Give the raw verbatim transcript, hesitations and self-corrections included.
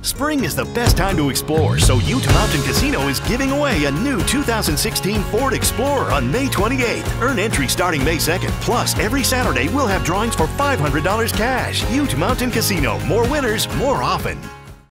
Spring is the best time to explore, so Ute Mountain Casino is giving away a new two thousand sixteen Ford Explorer on May twenty-eighth. Earn entry starting May second. Plus, every Saturday we'll have drawings for five hundred dollars cash. Ute Mountain Casino. More winners, more often.